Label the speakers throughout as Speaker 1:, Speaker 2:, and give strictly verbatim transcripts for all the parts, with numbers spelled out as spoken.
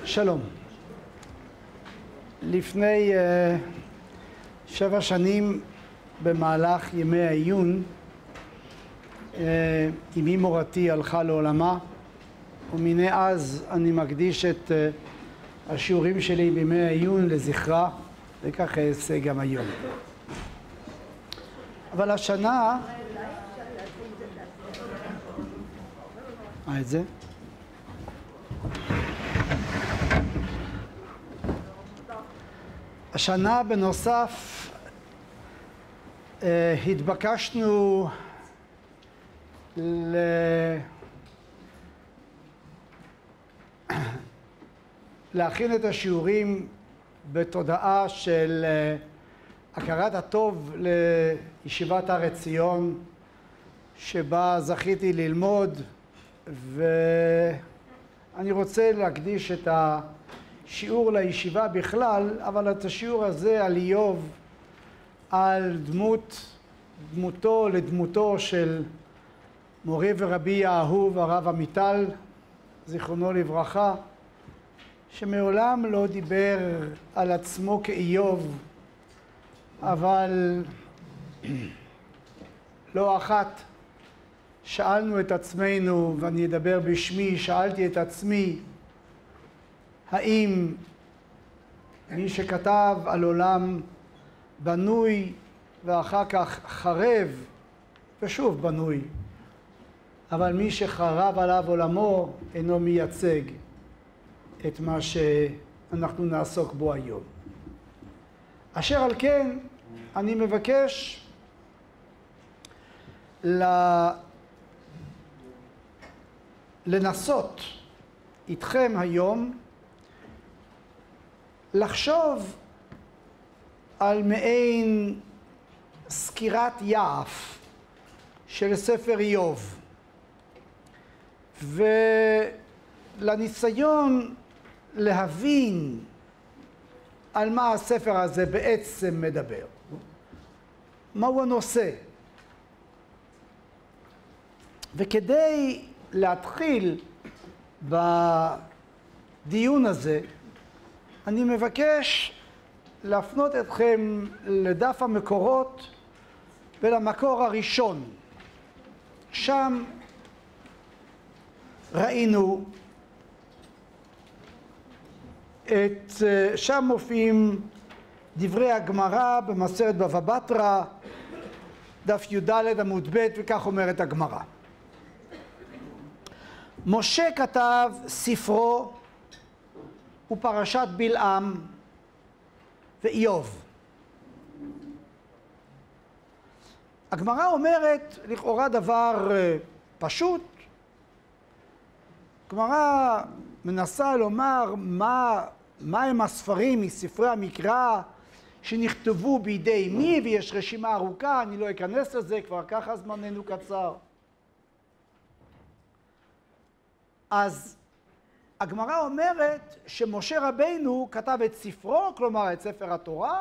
Speaker 1: שלום. לפני uh, שבע שנים במהלך ימי העיון uh, אמי מורתי הלכה לעולמה, ומני אז אני מקדיש את uh, השיעורים שלי בימי העיון לזכרה, וכך אעשה גם היום. אבל השנה... מה את זה? השנה בנוסף התבקשנו ל... להכין את השיעורים בתודעה של הכרת הטוב לישיבת הר עציון שבה זכיתי ללמוד, ואני רוצה להקדיש את השיעור לישיבה בכלל, אבל את השיעור הזה על איוב, על דמות, דמותו לדמותו של מורי ורבי האהוב הרב עמיטל, זיכרונו לברכה, שמעולם לא דיבר על עצמו כאיוב, אבל לא אחת שאלנו את עצמנו, ואני אדבר בשמי, שאלתי את עצמי, האם מי שכתב על עולם בנוי ואחר כך חרב ושוב בנוי, אבל מי שחרב עליו עולמו אינו מייצג את מה שאנחנו נעסוק בו היום. אשר על כן אני מבקש לנסות איתכם היום לחשוב על מעין סקירת יעף של ספר איוב, ולניסיון להבין על מה הספר הזה בעצם מדבר, מהו הנושא. וכדי להתחיל בדיון הזה אני מבקש להפנות אתכם לדף המקורות ולמקור הראשון. שם ראינו את, שם מופיעים דברי הגמרא במסכת בבא בתרא, דף י"ד עמוד ב', וכך אומרת הגמרא: משה כתב ספרו ופרשת בלעם ואיוב. הגמרא אומרת לכאורה דבר פשוט. הגמרא מנסה לומר מה, מה הם הספרים מספרי המקרא שנכתבו בידי מי, ויש רשימה ארוכה, אני לא אכנס לזה, כבר ככה זמננו קצר. אז הגמרא אומרת שמשה רבינו כתב את ספרו, כלומר את ספר התורה,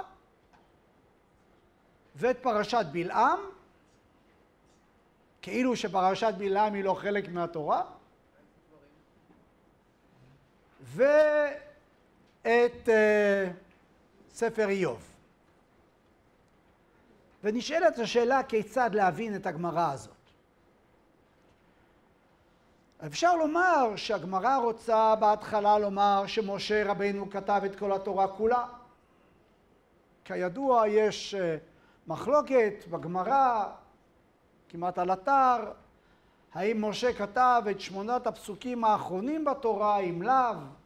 Speaker 1: ואת פרשת בלעם, כאילו שפרשת בלעם היא לא חלק מהתורה, ואת uh, ספר איוב. ונשאלת השאלה כיצד להבין את הגמרא הזאת. אפשר לומר שהגמרא רוצה בהתחלה לומר שמשה רבינו כתב את כל התורה כולה. כידוע יש מחלוקת בגמרא כמעט על אתר, האם משה כתב את שמונת הפסוקים האחרונים בתורה, אם לאו.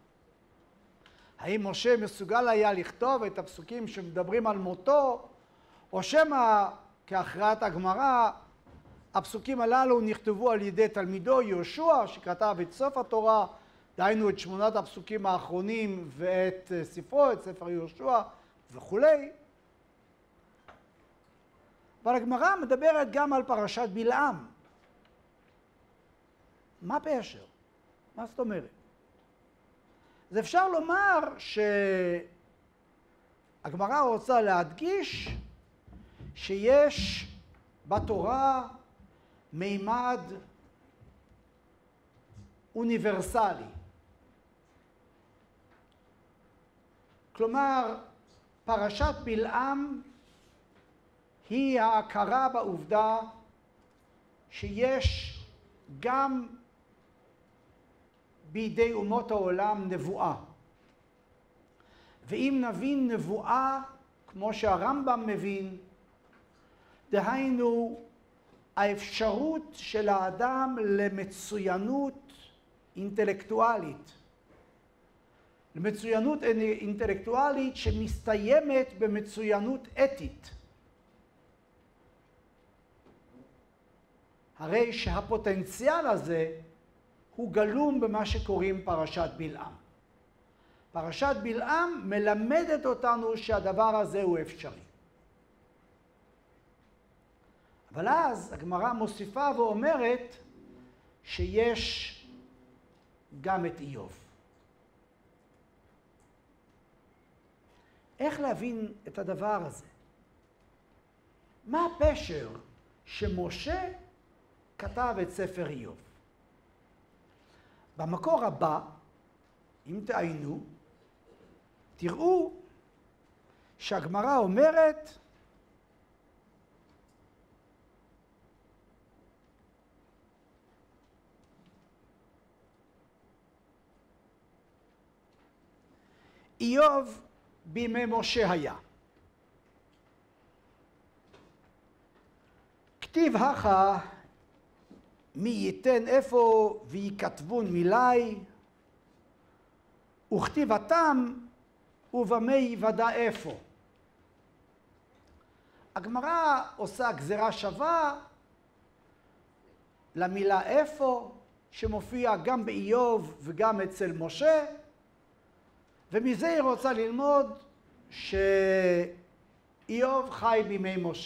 Speaker 1: האם משה מסוגל היה לכתוב את הפסוקים שמדברים על מותו, או שמא כהכרעת הגמרא הפסוקים הללו נכתבו על ידי תלמידו יהושע שכתב את סוף התורה, דהיינו את שמונת הפסוקים האחרונים ואת ספרו, את ספר יהושע וכולי. אבל הגמרא מדברת גם על פרשת בלעם. מה פשר? מה זאת אומרת? אז אפשר לומר שהגמרא רוצה להדגיש שיש בתורה מימד אוניברסלי. כלומר, פרשת בלעם היא ההכרה בעובדה שיש גם בידי אומות העולם נבואה. ואם נבין נבואה כמו שהרמב"ם מבין, דהיינו האפשרות של האדם למצוינות אינטלקטואלית, למצוינות אינטלקטואלית שמסתיימת במצוינות אתית. הרי שהפוטנציאל הזה הוא גלום במה שקוראים פרשת בלעם. פרשת בלעם מלמדת אותנו שהדבר הזה הוא אפשרי. אבל אז הגמרא מוסיפה ואומרת שיש גם את איוב. איך להבין את הדבר הזה? מה הפשר שמשה כתב את ספר איוב? במקור הבא, אם תעיינו, תראו שהגמרא אומרת איוב בימי משה היה. כתיב הכה מי ייתן איפה ויקטבון מילי, וכתיבתם ובמה יוודע איפה. הגמרא עושה גזירה שווה למילה איפה, שמופיע גם באיוב וגם אצל משה, ומזה היא רוצה ללמוד שאיוב חי בימי משה.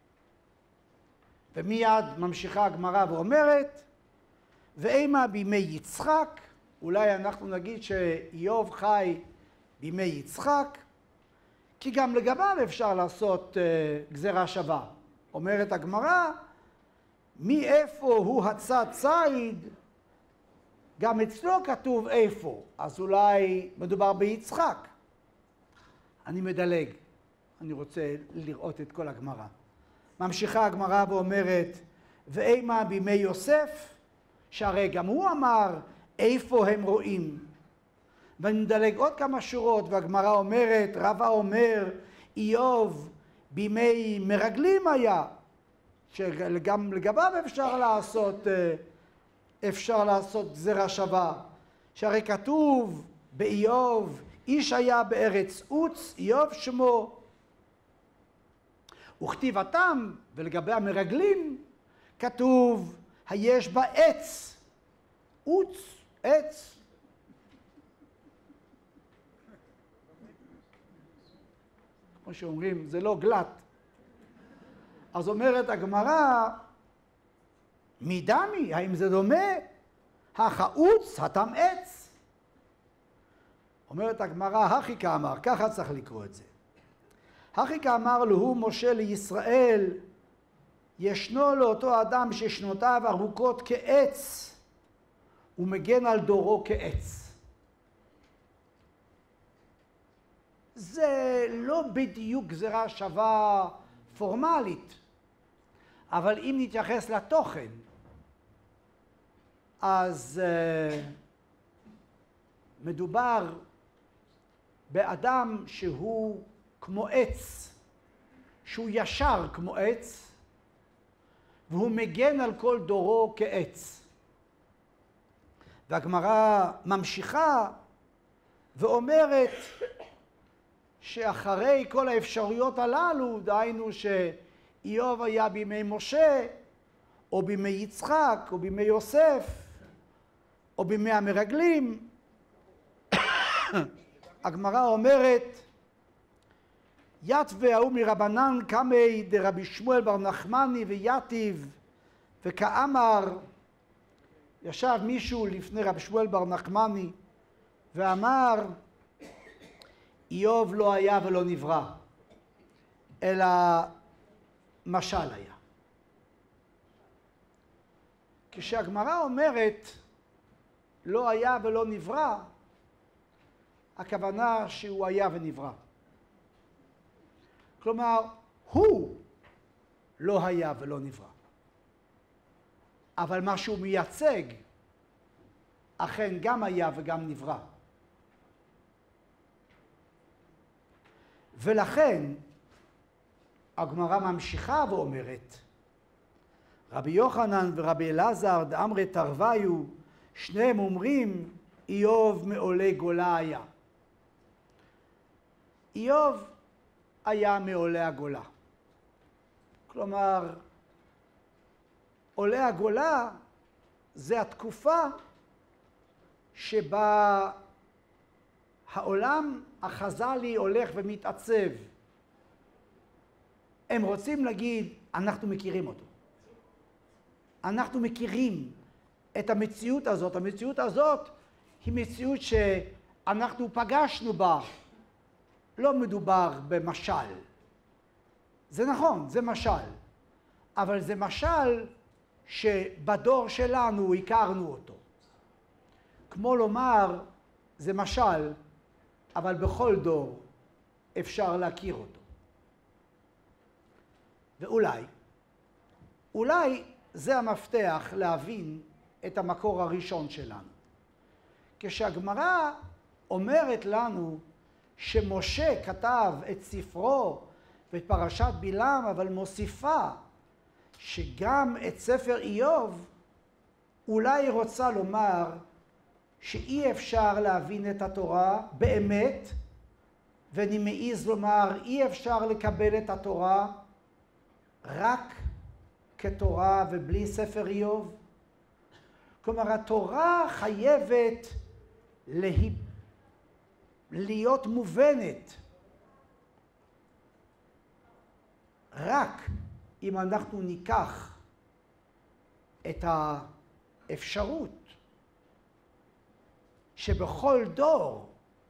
Speaker 1: ומיד ממשיכה הגמרא ואומרת, ואימה בימי יצחק, אולי אנחנו נגיד שאיוב חי בימי יצחק, כי גם לגביו אפשר לעשות uh, גזירה שווה. אומרת הגמרא, מאיפה הוא הצד ציד, גם אצלו כתוב איפה, אז אולי מדובר ביצחק. אני מדלג, אני רוצה לראות את כל הגמרא. ממשיכה הגמרא ואומרת, ואימה בימי יוסף, שהרי גם הוא אמר איפה הם רואים. ואני מדלג עוד כמה שורות, והגמרא אומרת, רבא אומר, איוב בימי מרגלים היה, שגם לגביו אפשר לעשות, אפשר לעשות גזירה שווה. שהרי כתוב באיוב, איש היה בארץ עוץ, איוב שמו. וכתיבתם, ולגבי המרגלים, כתוב, היש בה עץ, עוץ, עץ. כמו שאומרים, זה לא גלת. אז אומרת הגמרא, מי דמי, האם זה דומה? החעוץ, התם עץ. אומרת הגמרא, הכי כאמר, ככה צריך לקרוא את זה. הכי כאמר לו משה לישראל, ישנו לאותו אדם ששנותיו ארוכות כעץ, ומגן על דורו כעץ. זה לא בדיוק גזירה שווה פורמלית, אבל אם נתייחס לתוכן, אז uh, מדובר באדם שהוא כמו עץ, שהוא ישר כמו עץ, והוא מגן על כל דורו כעץ. והגמרא ממשיכה ואומרת שאחרי כל האפשרויות הללו, דהיינו שאיוב היה בימי משה, או בימי יצחק, או בימי יוסף, או בימי המרגלים, הגמרא אומרת, יתווה ההוא מרבנן קמי דרבי שמואל בר נחמני ויתיב, וכאמר, ישב מישהו לפני רבי שמואל בר נחמני ואמר, איוב לא היה ולא נברא, אלא משל היה. כשהגמרא אומרת לא היה ולא נברא, הכוונה שהוא היה ונברא. כלומר, הוא לא היה ולא נברא. אבל מה שהוא מייצג, אכן גם היה וגם נברא. ולכן, הגמרא ממשיכה ואומרת, רבי יוחנן ורבי אלעזר דאמרי תרוויו, שניהם אומרים, איוב מעולי גולה היה. איוב היה מעולי הגולה. כלומר, עולי הגולה זה התקופה שבה העולם החז"לי הולך ומתעצב. הם רוצים להגיד, אנחנו מכירים אותו. אנחנו מכירים את המציאות הזאת. המציאות הזאת היא מציאות שאנחנו פגשנו בה. לא מדובר במשל. זה נכון, זה משל. אבל זה משל שבדור שלנו הכרנו אותו. כמו לומר, זה משל, אבל בכל דור אפשר להכיר אותו. ואולי, אולי זה המפתח להבין את המקור הראשון שלנו. כשהגמרא אומרת לנו שמשה כתב את ספרו ואת פרשת בלעם, אבל מוסיפה שגם את ספר איוב, אולי היא רוצה לומר שאי אפשר להבין את התורה באמת, ואני מעיז לומר אי אפשר לקבל את התורה רק כתורה ובלי ספר איוב. כלומר, התורה חייבת לה... להיות מובנת רק אם אנחנו ניקח את האפשרות שבכל דור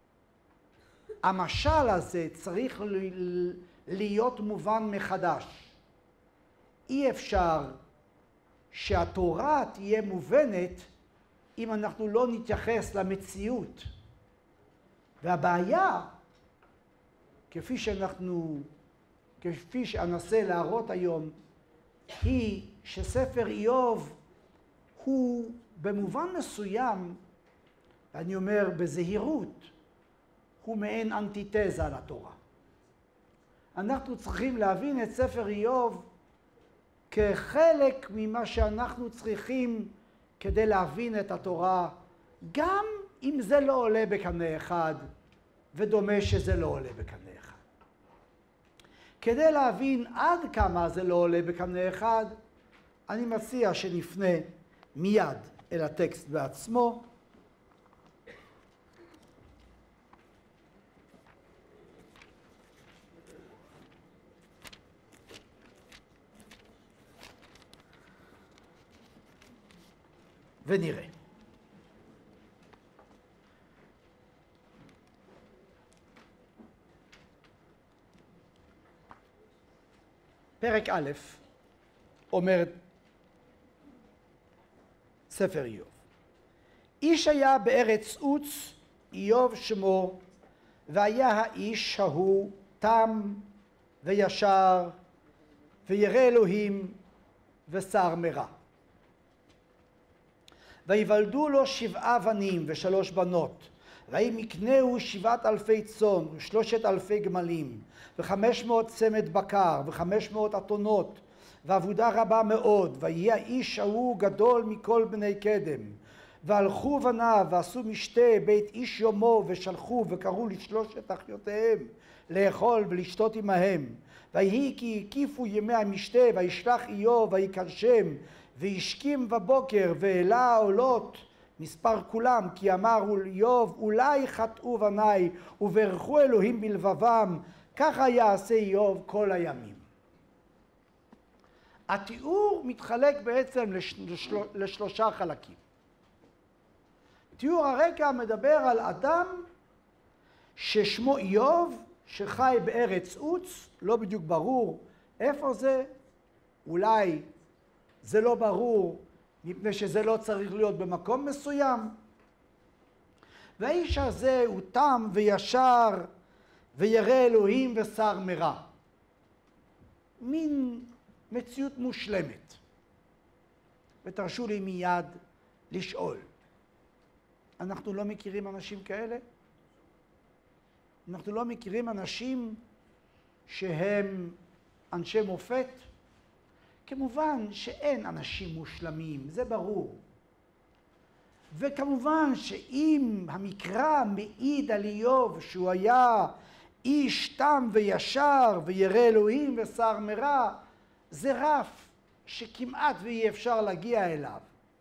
Speaker 1: המשל הזה צריך להיות מובן מחדש. אי אפשר שהתורה תהיה מובנת אם אנחנו לא נתייחס למציאות. והבעיה, כפי שאנחנו, כפי שאנסה להראות היום, היא שספר איוב הוא במובן מסוים, אני אומר בזהירות, הוא מעין אנטיתזה לתורה. אנחנו צריכים להבין את ספר איוב כחלק ממה שאנחנו צריכים כדי להבין את התורה, גם אם זה לא עולה בקנה אחד, ודומה שזה לא עולה בקנה אחד. כדי להבין עד כמה זה לא עולה בקנה אחד, אני מציע שנפנה מיד אל הטקסט בעצמו. ונראה. פרק א' אומר ספר איוב. איש היה בארץ עוץ, איוב שמו, והיה האיש ההוא תם וישר וירא אלוהים ושר מרע. ויוולדו לו שבעה בנים ושלוש בנות, ויהי מקנהו שבעת אלפי צאן ושלושת אלפי גמלים וחמש מאות צמד בקר וחמש מאות אתונות ועבודה רבה מאוד. ויהי האיש ההוא גדול מכל בני קדם. והלכו בניו ועשו משתה בית איש יומו ושלחו וקראו לשלושת אחיותיהם לאכול ולשתות עמהם. ויהי כי הקיפו ימי המשתה וישלח איוב ויקרשם והשכים בבוקר והעלה עולות מספר כולם, כי אמר איוב אולי חטאו בניי וברכו אלוהים בלבבם, ככה יעשה איוב כל הימים. התיאור מתחלק בעצם לשל... לשלושה חלקים. תיאור הרקע מדבר על אדם ששמו איוב, שחי בארץ עוץ, לא בדיוק ברור איפה זה, אולי זה לא ברור מפני שזה לא צריך להיות במקום מסוים. והאיש הזה הוא תם וישר וירא אלוהים ושר מרע. מין מציאות מושלמת. ותרשו לי מיד לשאול, אנחנו לא מכירים אנשים כאלה? אנחנו לא מכירים אנשים שהם אנשי מופת? כמובן שאין אנשים מושלמים, זה ברור. וכמובן שאם המקרא מעיד על איוב שהוא היה איש תם וישר וירא אלוהים ושר מרע, זה רף שכמעט ואי אפשר להגיע אליו.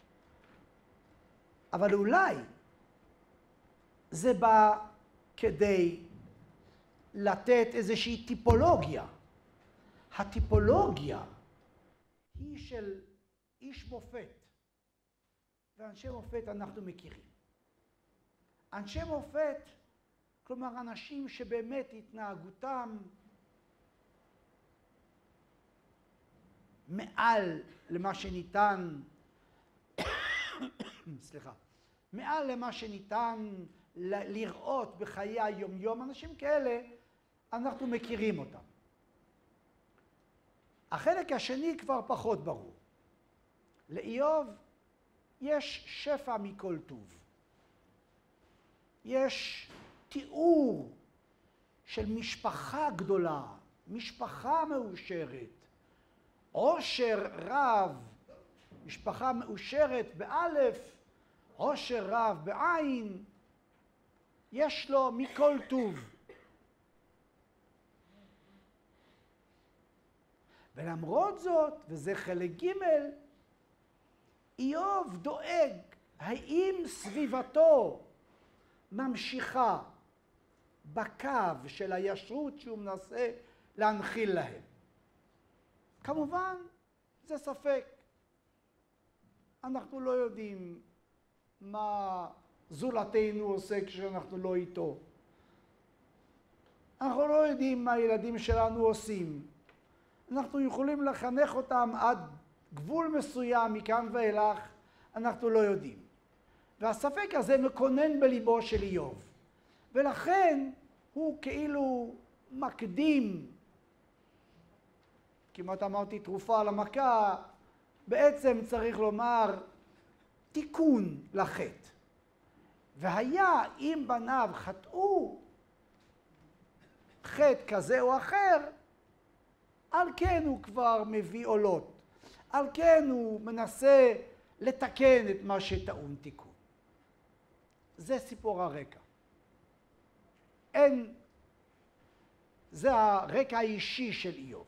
Speaker 1: אבל אולי זה בא כדי לתת איזושהי טיפולוגיה. הטיפולוגיה היא של איש מופת, ואנשי מופת אנחנו מכירים. אנשי מופת, כלומר אנשים שבאמת התנהגותם מעל למה שניתן, סליחה, מעל למה שניתן לראות בחיי היום-יום, אנשים כאלה אנחנו מכירים אותם. החלק השני כבר פחות ברור. לאיוב יש שפע מכל טוב. יש תיאור של משפחה גדולה, משפחה מאושרת, עושר רב, משפחה מאושרת באלף, עושר רב בעין, יש לו מכל טוב. ולמרות זאת, וזה חלק ג', איוב דואג האם סביבתו ממשיכה בקו של הישרות שהוא מנסה להנחיל להם. כמובן, זה ספק. אנחנו לא יודעים מה זולתנו עושה כשאנחנו לא איתו. אנחנו לא יודעים מה הילדים שלנו עושים. אנחנו יכולים לחנך אותם עד גבול מסוים מכאן ואילך, אנחנו לא יודעים. והספק הזה מקונן בליבו של איוב. ולכן הוא כאילו מקדים, כמעט אמרתי תרופה על המכה, בעצם צריך לומר תיקון לחטא. והיה אם בניו חטאו חטא כזה או אחר, על כן הוא כבר מביא עולות. על כן הוא מנסה לתקן את מה שטעון תיקון. זה סיפור הרקע. אין, זה הרקע האישי של איוב.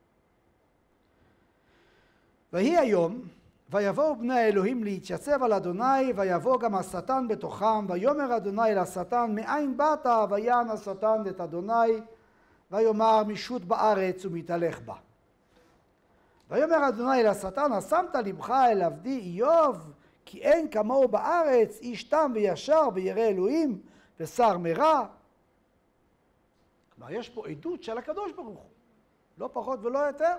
Speaker 1: ויהי היום, ויבואו בני האלוהים להתייצב על אדוני, ויבוא גם השטן בתוכם, ויאמר אדוני אל השטן, מאין באת? ויען השטן את אדוני, ויאמר משוט בארץ ומתהלך בה. ויאמר אדוני אל השטן, השמת לבך אל עבדי איוב, כי אין כמוהו בארץ, איש תם וישר וירא אלוהים ושר מרע. כלומר, יש פה עדות של הקדוש ברוך הוא, לא פחות ולא יותר.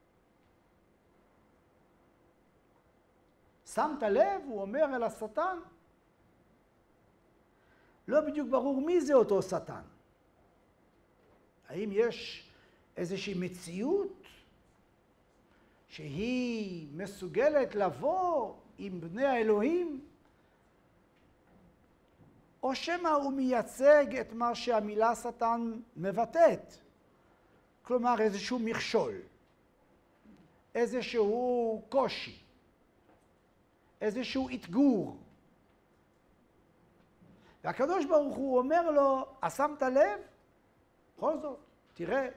Speaker 1: שמת לב, הוא אומר אל השטן. לא בדיוק ברור מי זה אותו שטן. האם יש איזושהי מציאות שהיא מסוגלת לבוא עם בני האלוהים? או שמא הוא מייצג את מה שהמילה שטן מבטאת? כלומר איזשהו מכשול, איזשהו קושי, איזשהו אתגור. והקדוש ברוך הוא אומר לו, שמת לב? בכל זאת, תראה,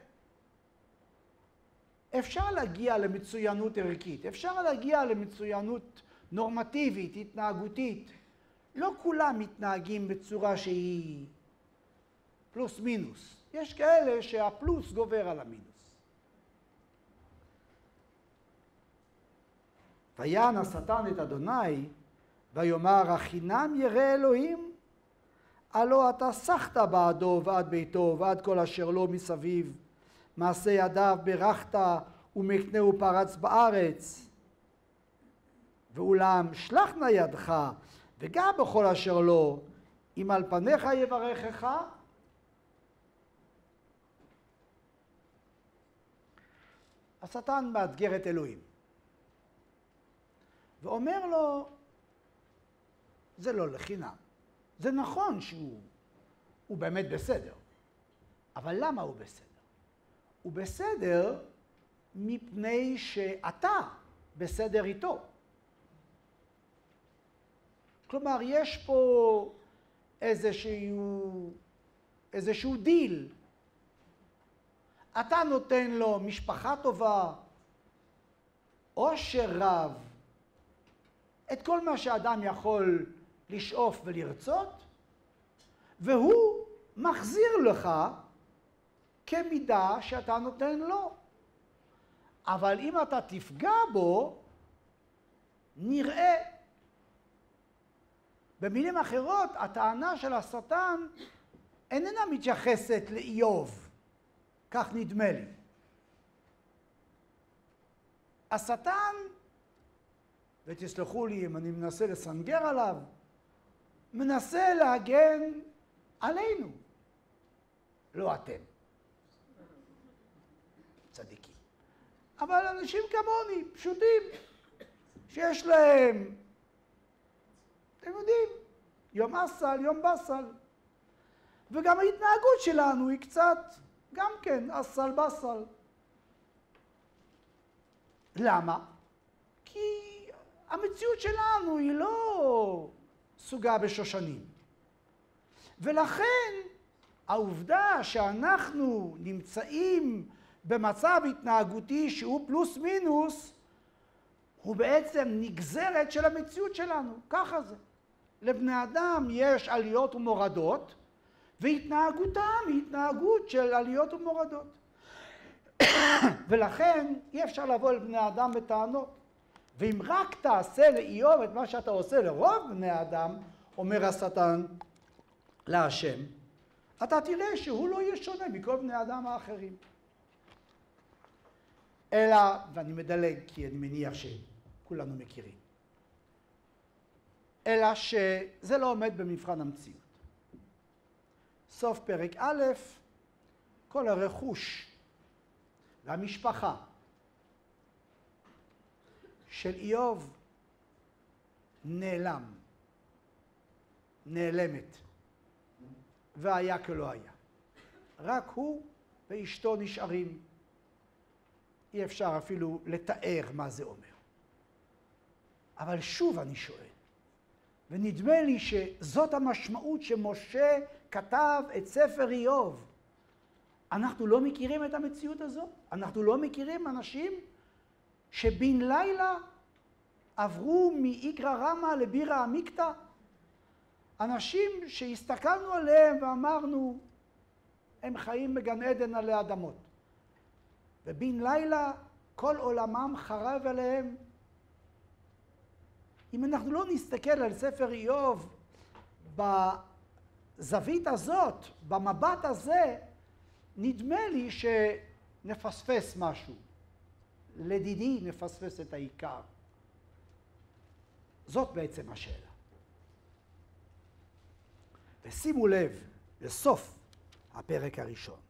Speaker 1: אפשר להגיע למצוינות ערכית, אפשר להגיע למצוינות נורמטיבית, התנהגותית. לא כולם מתנהגים בצורה שהיא פלוס מינוס. יש כאלה שהפלוס גובר על המינוס. ויען השטן את אדוני, ויאמר החינם ירא אלוהים? הלא אתה סחת בעדו ועד ביתו ועד כל אשר לו מסביב, מעשה ידיו ברכת ומקנהו פרץ בארץ. ואולם שלח נא ידך וגע בכל אשר לו, אם על פניך יברכך, השטן מאתגר את אלוהים. ואומר לו, זה לא לחינם. זה נכון שהוא הוא באמת בסדר. אבל למה הוא בסדר? הוא בסדר מפני שאתה בסדר איתו. כלומר, יש פה איזשהו, איזשהו דיל. אתה נותן לו משפחה טובה, עושר רב, את כל מה שאדם יכול לשאוף ולרצות, והוא מחזיר לך כמידה שאתה נותן לו. אבל אם אתה תפגע בו, נראה. במילים אחרות, הטענה של השטן איננה מתייחסת לאיוב, כך נדמה לי. השטן, ותסלחו לי אם אני מנסה לסנגר עליו, מנסה להגן עלינו, לא אתם. צדיקים. אבל אנשים כמוני, פשוטים, שיש להם, אתם יודעים, יום אסל, יום בסל. וגם ההתנהגות שלנו היא קצת, גם כן, אסל בסל. למה? כי המציאות שלנו היא לא סוגה בשושנים. ולכן העובדה שאנחנו נמצאים במצב התנהגותי שהוא פלוס מינוס, הוא בעצם נגזרת של המציאות שלנו. ככה זה. לבני אדם יש עליות ומורדות, והתנהגותם היא התנהגות של עליות ומורדות. ולכן אי אפשר לבוא אל בני אדם בטענות. ואם רק תעשה לאיוב את מה שאתה עושה לרוב בני האדם, אומר השטן להשם, אתה תראה שהוא לא יהיה שונה מכל בני האדם האחרים. אלא, ואני מדלג כי אני מניח שכולנו מכירים, אלא שזה לא עומד במבחן המציאות. סוף פרק א', כל הרכוש והמשפחה של איוב נעלם, נעלמת, והיה כלא היה. רק הוא ואשתו נשארים. אי אפשר אפילו לתאר מה זה אומר. אבל שוב אני שואל, ונדמה לי שזאת המשמעות שמשה כתב את ספר איוב. אנחנו לא מכירים את המציאות הזאת? אנחנו לא מכירים אנשים שבן לילה עברו מאיגרא רמא לבירא עמיקתא? אנשים שהסתכלנו עליהם ואמרנו, הם חיים בגן עדן עלי אדמות. ובן לילה כל עולמם חרב עליהם. אם אנחנו לא נסתכל על ספר איוב בזווית הזאת, במבט הזה, נדמה לי שנפספס משהו. לדידי נפספס את העיקר. זאת בעצם השאלה. ושימו לב לסוף הפרק הראשון.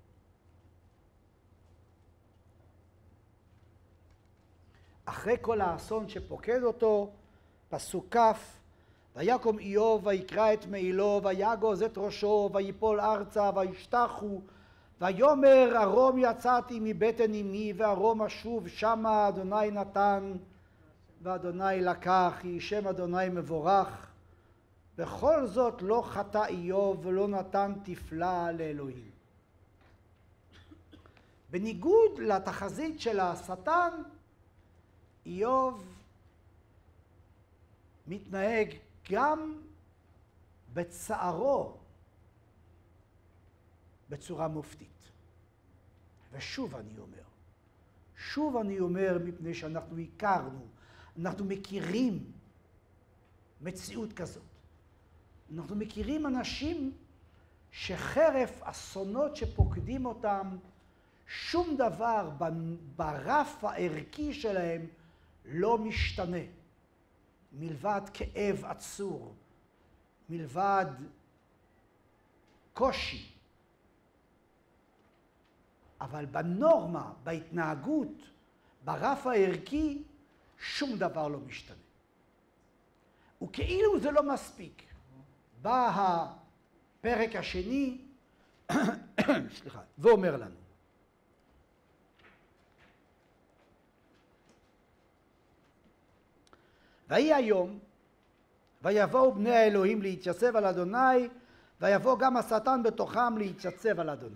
Speaker 1: אחרי כל האסון שפוקד אותו, פסוק כ', ויקום איוב ויקרא את מעילו ויגוז את ראשו ויפול ארצה וישתחו ויאמר ארום יצאתי מבטן אמי וארום אשוב שמה אדוני נתן ואדוני לקח, יהי שם אדוני מבורך. בכל זאת לא חטא איוב ולא נתן תפלה לאלוהים. בניגוד לתחזית של השטן, איוב מתנהג גם בצערו בצורה מופתית. ושוב אני אומר, שוב אני אומר מפני שאנחנו הכרנו, אנחנו מכירים מציאות כזאת. אנחנו מכירים אנשים שחרף אסונות שפוקדים אותם, שום דבר ברף הערכי שלהם לא משתנה, מלבד כאב עצור, מלבד קושי. אבל בנורמה, בהתנהגות, ברף הערכי, שום דבר לא משתנה. וכאילו זה לא מספיק. בא הפרק השני, סליחה, ואומר לנו. ויהי היום, ויבואו בני האלוהים להתייצב על אדוני, ויבוא גם השטן בתוכם להתייצב על אדוני.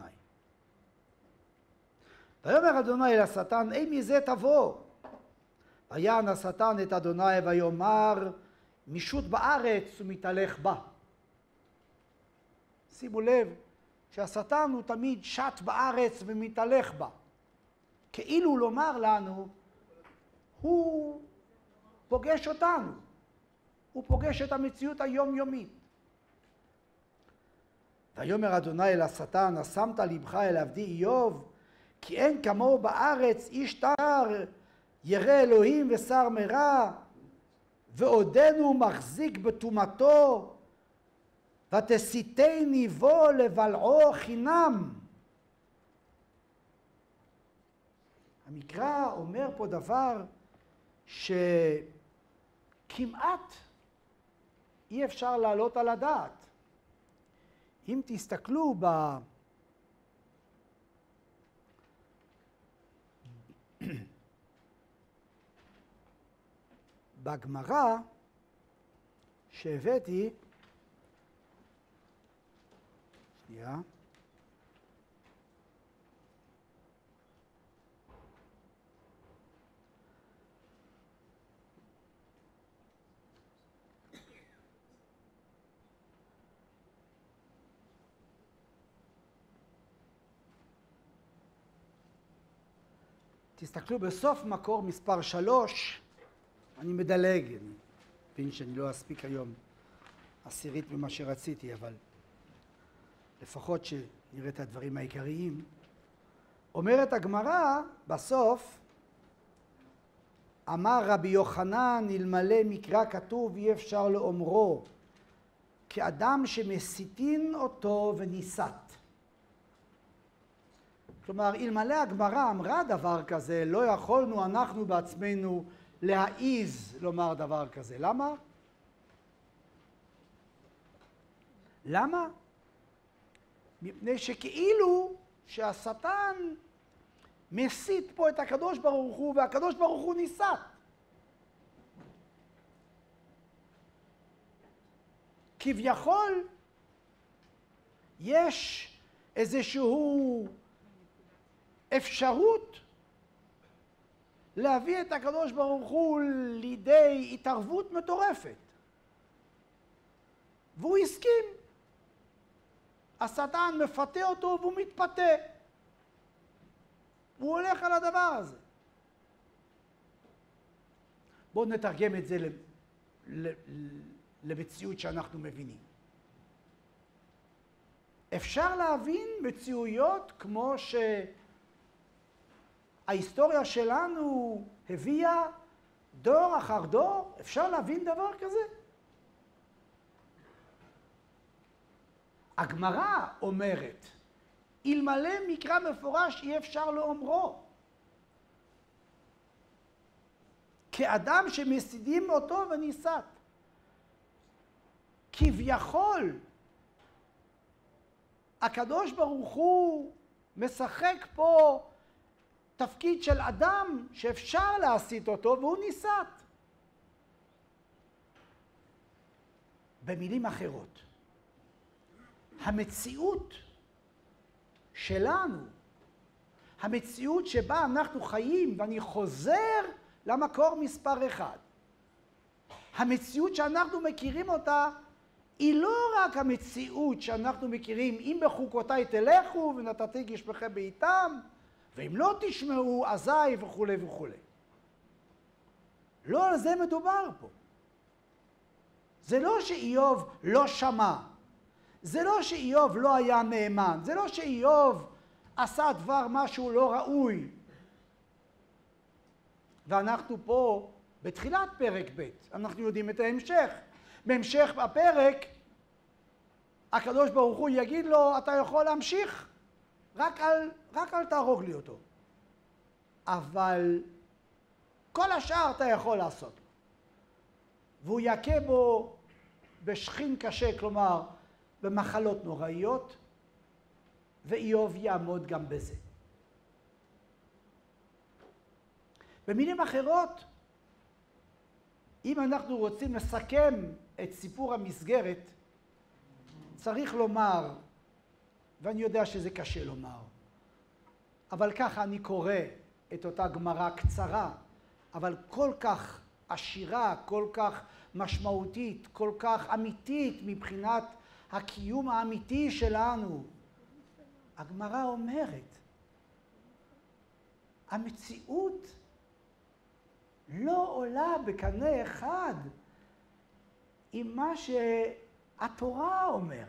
Speaker 1: ויאמר אדוני אל השטן, אי מזה תבוא. ויען השטן את אדוני ויאמר, משוט בארץ ומתהלך בה. שימו לב שהשטן הוא תמיד שט בארץ ומתהלך בה. כאילו לומר לנו, הוא פוגש אותנו. הוא פוגש את המציאות היומיומית. ויאמר אדוני אל השטן, השמת לבך אל עבדי איוב, כי אין כמוהו בארץ איש תר, ירא אלוהים ושר מרע, ועודנו מחזיק בטומאתו, ותסיתני בו לבלעו חינם. המקרא אומר פה דבר שכמעט אי אפשר להעלות על הדעת. אם תסתכלו ב... בגמרא שהבאתי, שנייה, תסתכלו בסוף מקור מספר שלוש, אני מדלג, אני מבין שאני לא אספיק היום עשירית ממה שרציתי, אבל לפחות שנראה את הדברים העיקריים. אומרת הגמרא בסוף, אמר רבי יוחנן, אלמלא מקרא כתוב אי אפשר לאומרו, כאדם שמסיתין אותו וניסת. כלומר, אלמלא הגמרא אמרה דבר כזה, לא יכולנו אנחנו בעצמנו להעיז לומר דבר כזה. למה? למה? מפני שכאילו שהשטן מסית פה את הקדוש ברוך הוא, והקדוש ברוך הוא ניסת. כביכול יש איזשהו אפשרות להביא את הקדוש ברוך הוא לידי התערבות מטורפת. והוא הסכים. השטן מפתה אותו והוא מתפתה. הוא הולך על הדבר הזה. בואו נתרגם את זה למציאות שאנחנו מבינים. אפשר להבין מציאויות כמו שההיסטוריה שלנו הביאה דור אחר דור? אפשר להבין דבר כזה? הגמרא אומרת, אלמלא מקרא מפורש אי אפשר לאומרו. כאדם שמסידים אותו וניסת. כביכול, הקדוש ברוך הוא משחק פה תפקיד של אדם שאפשר להסית אותו והוא ניסת. במילים אחרות, המציאות שלנו, המציאות שבה אנחנו חיים, ואני חוזר למקור מספר אחד, המציאות שאנחנו מכירים אותה היא לא רק המציאות שאנחנו מכירים, אם בחוקותיי תלכו ונתתי גשמכם בעיתם, ואם לא תשמעו אזי וכו' וכו'. לא על זה מדובר פה. זה לא שאיוב לא שמע. זה לא שאיוב לא היה נאמן. זה לא שאיוב עשה דבר משהו לא ראוי. ואנחנו פה בתחילת פרק ב', אנחנו יודעים את ההמשך. בהמשך הפרק הקדוש ברוך הוא יגיד לו, אתה יכול להמשיך, רק אל, רק אל תהרוג לי אותו. אבל כל השאר אתה יכול לעשות. והוא יכה בו בשכין קשה, כלומר במחלות נוראיות, ואיוב יעמוד גם בזה. במילים אחרות, אם אנחנו רוצים לסכם את סיפור המסגרת, צריך לומר, ואני יודע שזה קשה לומר, אבל ככה אני קורא את אותה גמרא קצרה, אבל כל כך עשירה, כל כך משמעותית, כל כך אמיתית מבחינת הקיום האמיתי שלנו. הגמרא אומרת, המציאות לא עולה בקנה אחד עם מה שהתורה אומרת.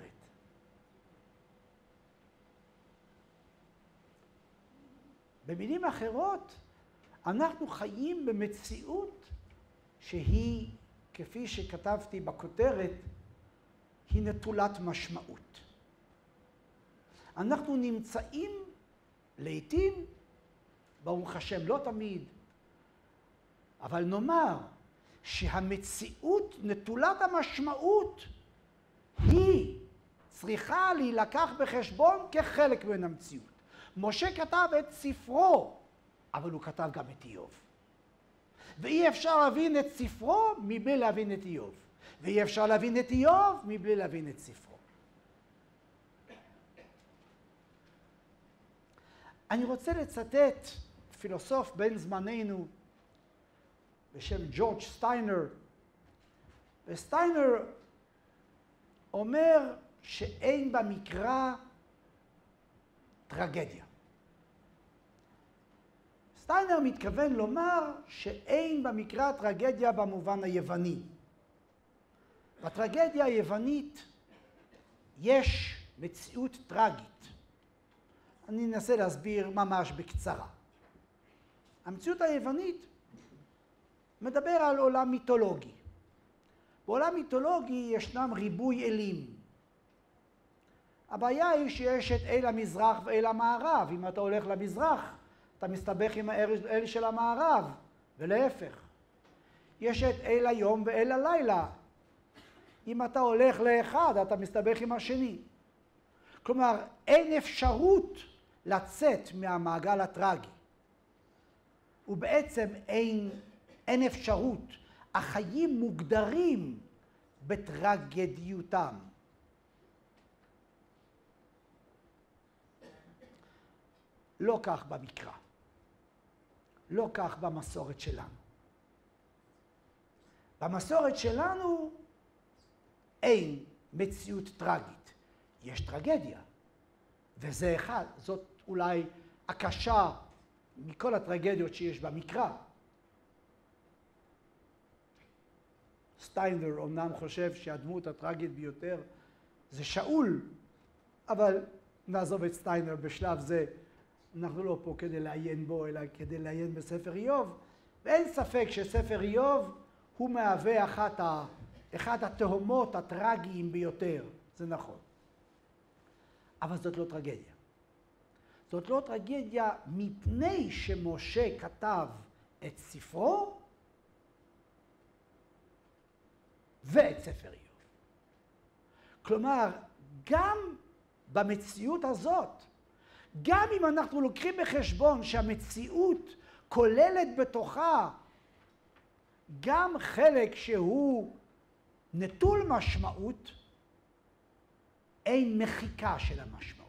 Speaker 1: במילים אחרות, אנחנו חיים במציאות שהיא, כפי שכתבתי בכותרת, היא נטולת משמעות. אנחנו נמצאים לעתים, ברוך השם לא תמיד, אבל נאמר שהמציאות נטולת המשמעות היא צריכה להילקח בחשבון כחלק מן המציאות. משה כתב את ספרו, אבל הוא כתב גם את איוב. ואי אפשר להבין את ספרו מבלי להבין את איוב. ואי אפשר להבין את איוב מבלי להבין את ספרו. אני רוצה לצטט פילוסוף בן זמננו בשם ג'ורג' סטיינר. וסטיינר אומר שאין במקרא טרגדיה. סטיינר מתכוון לומר שאין במקרא טרגדיה במובן היווני. בטרגדיה היוונית יש מציאות טרגית. אני אנסה להסביר ממש בקצרה. המציאות היוונית מדבר על עולם מיתולוגי. בעולם מיתולוגי ישנם ריבוי אלים. הבעיה היא שיש את אל המזרח ואל המערב. אם אתה הולך למזרח, אתה מסתבך עם האל של המערב, ולהפך. יש את אל היום ואל הלילה. אם אתה הולך לאחד, אתה מסתבך עם השני. כלומר, אין אפשרות לצאת מהמעגל הטרגי. ובעצם אין, אין אפשרות. החיים מוגדרים בטרגדיותם. לא כך במקרא. לא כך במסורת שלנו. במסורת שלנו אין מציאות טרגית. יש טרגדיה. וזה אחד, זאת אולי הקשה מכל הטרגדיות שיש במקרא. סטיינר אומנם חושב שהדמות הטרגית ביותר זה שאול, אבל נעזוב את סטיינר בשלב זה. אנחנו לא פה כדי לעיין בו, אלא כדי לעיין בספר איוב. ואין ספק שספר איוב הוא מהווה אחת, ה, אחת התהומות הטרגיים ביותר. זה נכון. אבל זאת לא טרגדיה. זאת לא טרגדיה מפני שמשה כתב את ספרו ואת ספר איוב. כלומר, גם במציאות הזאת, גם אם אנחנו לוקחים בחשבון שהמציאות כוללת בתוכה גם חלק שהוא נטול משמעות, אין מחיקה של המשמעות.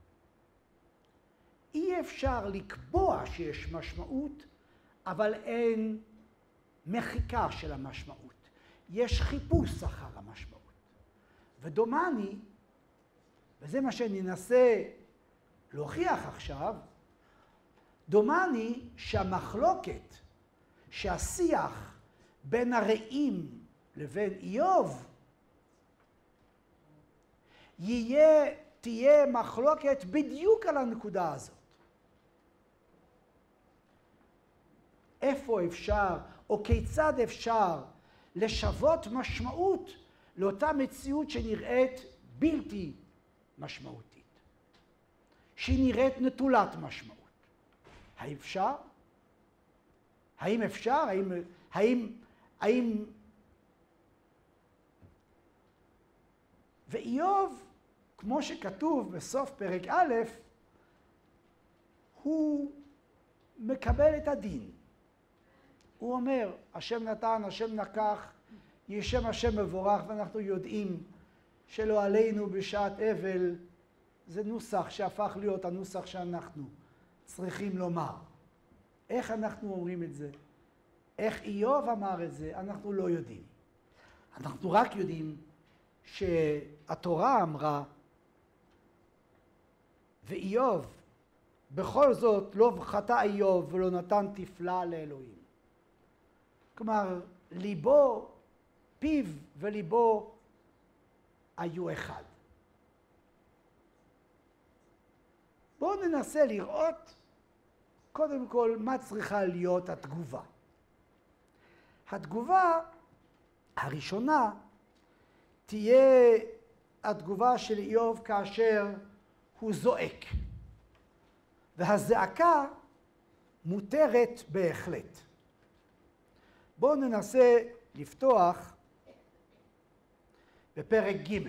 Speaker 1: אי אפשר לקבוע שיש משמעות, אבל אין מחיקה של המשמעות. יש חיפוש אחר המשמעות. ודומני, וזה מה שננסה להוכיח עכשיו, דומני שהמחלוקת, שהשיח בין הרעים לבין איוב, יהיה, תהיה מחלוקת בדיוק על הנקודה הזאת. איפה אפשר, או כיצד אפשר, לשוות משמעות לאותה מציאות שנראית בלתי משמעותית, שהיא נראית נטולת משמעות. האם אפשר? האם אפשר? האם, האם, האם... ואיוב, כמו שכתוב בסוף פרק א', הוא מקבל את הדין. הוא אומר, השם נתן, השם לקח, יהיה שם השם מבורך, ואנחנו יודעים שלא עלינו בשעת אבל, זה נוסח שהפך להיות הנוסח שאנחנו צריכים לומר. איך אנחנו אומרים את זה? איך איוב אמר את זה? אנחנו לא יודעים. אנחנו רק יודעים שהתורה אמרה, ואיוב, בכל זאת לא חטא איוב ולא נתן תפלה לאלוהים. כלומר, ליבו, פיו וליבו היו אחד. בואו ננסה לראות קודם כל מה צריכה להיות התגובה. התגובה הראשונה תהיה התגובה של איוב כאשר הוא זועק. והזעקה מותרת בהחלט. בואו ננסה לפתוח בפרק ג'.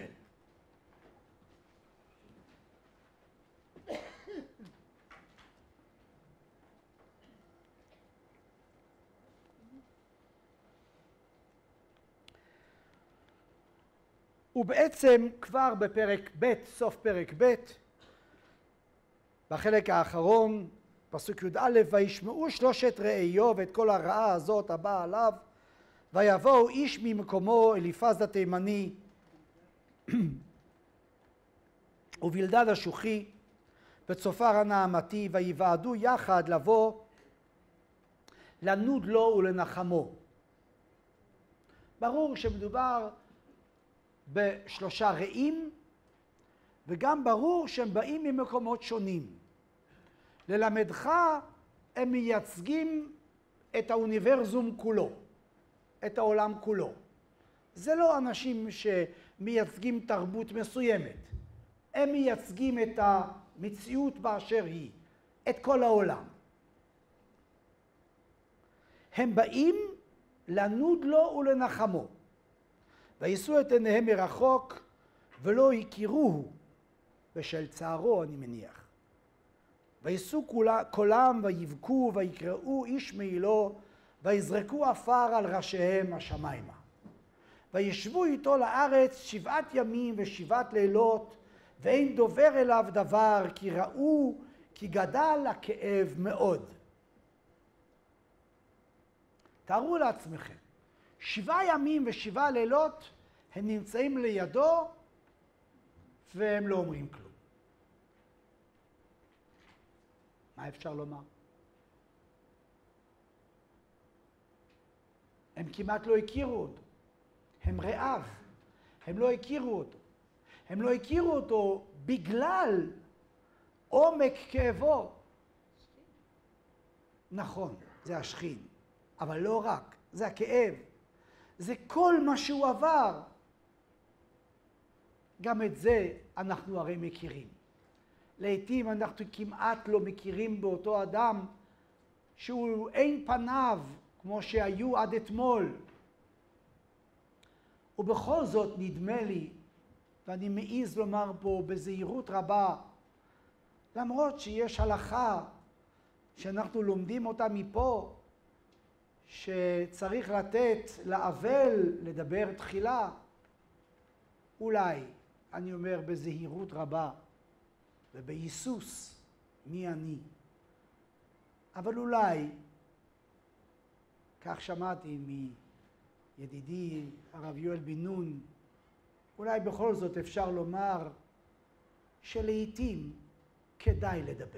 Speaker 1: ובעצם כבר בפרק ב', סוף פרק ב', בחלק האחרון, פסוק י"א, וישמעו שלושת רעי איוב את כל הרעה הזאת הבאה עליו, ויבואו איש ממקומו אליפז התימני ובלדד השוחי וצופר הנעמתי, ויוועדו יחד לבוא לנוד לו ולנחמו. ברור שמדובר בשלושה רעים, וגם ברור שהם באים ממקומות שונים. ללמדך הם מייצגים את האוניברזום כולו, את העולם כולו. זה לא אנשים שמייצגים תרבות מסוימת. הם מייצגים את המציאות באשר היא, את כל העולם. הם באים לנוד לו ולנחמו. ויישאו את עיניהם מרחוק ולא הכירוהו, בשל צערו אני מניח. ויישאו קולם ויבכו ויקראו איש מעילו ויזרקו עפר על ראשיהם השמיימה. וישבו איתו לארץ שבעת ימים ושבעת לילות, ואין דובר אליו דבר, כי ראו כי גדל הכאב מאוד. תארו לעצמכם, שבעה ימים ושבעה לילות הם נמצאים לידו והם לא אומרים כלום. מה אפשר לומר? הם כמעט לא הכירו אותו. הם רעב. הם לא הכירו אותו. הם לא הכירו אותו בגלל עומק כאבו. נכון, זה השכין. אבל לא רק, זה הכאב. זה כל מה שהוא עבר. גם את זה אנחנו הרי מכירים. לעתים אנחנו כמעט לא מכירים באותו אדם שהוא אין פניו כמו שהיו עד אתמול. ובכל זאת נדמה לי, ואני מעיז לומר פה בזהירות רבה, למרות שיש הלכה שאנחנו לומדים אותה מפה, שצריך לתת לאבל לדבר תחילה, אולי, אני אומר בזהירות רבה ובהיסוס מי אני, אבל אולי, כך שמעתי מידידי הרב יואל בן נון, אולי בכל זאת אפשר לומר שלעיתים כדאי לדבר.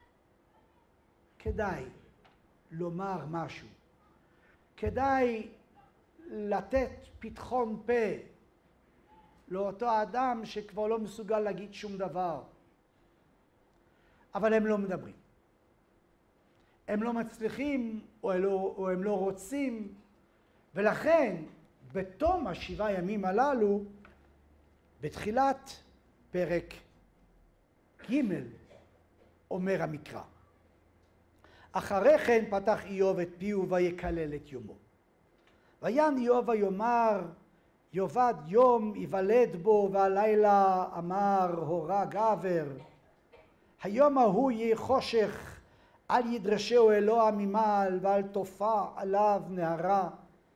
Speaker 1: כדאי לומר משהו. כדאי לתת פתחון פה לאותו אדם שכבר לא מסוגל להגיד שום דבר. אבל הם לא מדברים. הם לא מצליחים או, לא, או הם לא רוצים, ולכן בתום השבעה ימים הללו בתחילת פרק ג' אומר המקרא, אחרי כן פתח איוב את פיהו ויקלל את יומו. ויען איוב ויאמר, יאבד יום יוולד בו, והלילה אמר הורה גבר. היום ההוא יהיה חושך, אל ידרשהו אלוה ממעל, ואל תופע עליו נהרה.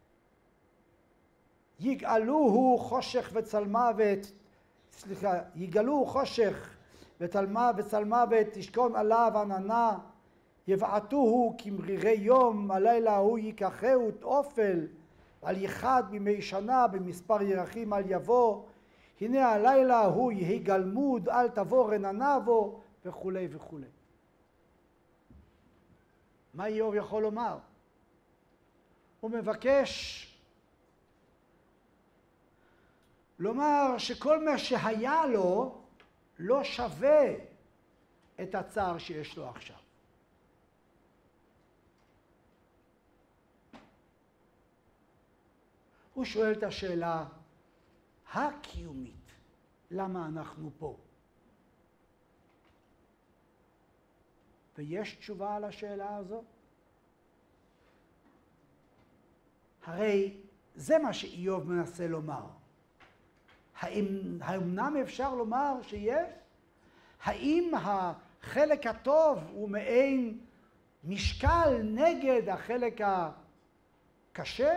Speaker 1: יגאלוהו חושך וצל מוות, סליחה, יגאלוהו חושך וצלמה וצל מוות, תשכון עליו עננה. יבעטוהו כמרירי יום, הלילה ההוא ייקחהו אופל, על יחד בימי שנה במספר ירחים על יבוא. הנה הלילה ההוא יהי גלמוד, אל תבוא רננה בו, וכולי וכולי. מה איוב יכול לומר? הוא מבקש לומר שכל מה שהיה לו לא שווה את הצער שיש לו עכשיו. הוא שואל את השאלה הקיומית, למה אנחנו פה? ויש תשובה על השאלה הזו? הרי זה מה שאיוב מנסה לומר. האם, האמנם אפשר לומר שיש? האם החלק הטוב הוא מעין משקל נגד החלק הקשה?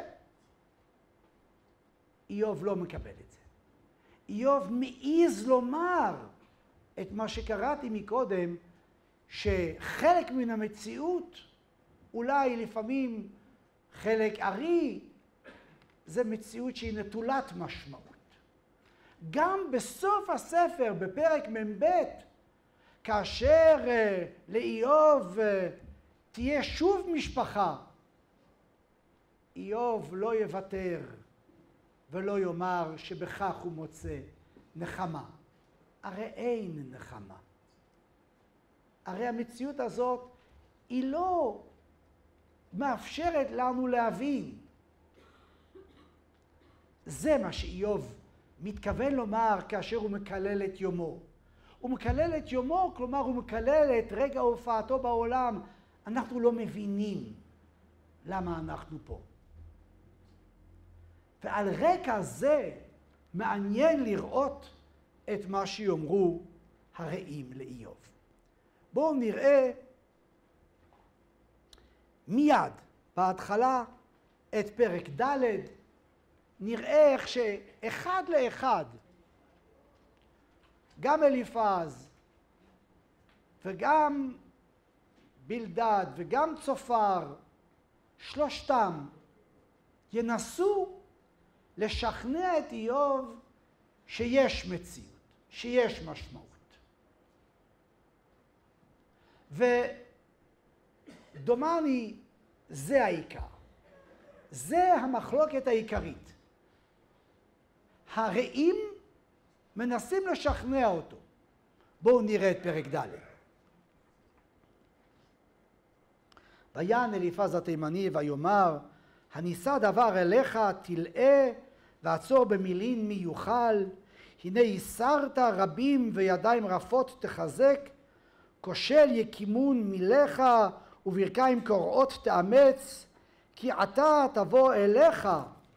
Speaker 1: איוב לא מקבל את זה. איוב מעיז לומר את מה שקראתי מקודם, שחלק מן המציאות, אולי לפעמים חלק ארי, זה מציאות שהיא נטולת משמעות. גם בסוף הספר, בפרק מ"ב, כאשר uh, לאיוב uh, תהיה שוב משפחה, איוב לא יוותר ולא יאמר שבכך הוא מוצא נחמה. הרי אין נחמה. הרי המציאות הזאת היא לא מאפשרת לנו להבין. זה מה שאיוב מתכוון לומר כאשר הוא מקלל את יומו. הוא מקלל את יומו, כלומר הוא מקלל את רגע הופעתו בעולם. אנחנו לא מבינים למה אנחנו פה. ועל רקע זה מעניין לראות את מה שיאמרו הרעים לאיוב. בואו נראה מיד בהתחלה את פרק ד', נראה איך שאחד לאחד, גם אליפז וגם בלדד וגם צופר, שלושתם ינסו לשכנע את איוב שיש מציאות, שיש משמעות. ודומני זה העיקר. זה המחלוקת העיקרית. הרעים מנסים לשכנע אותו. בואו נראה את פרק ד'. ויען אליפז התימני ויאמר, הנישא דבר אליך תלאה ועצור במילין מי יוכל. הנה הסרת רבים וידיים רפות תחזק. כושל יקימון מילך וברכיים קורעות תאמץ. כי עתה תבוא אליך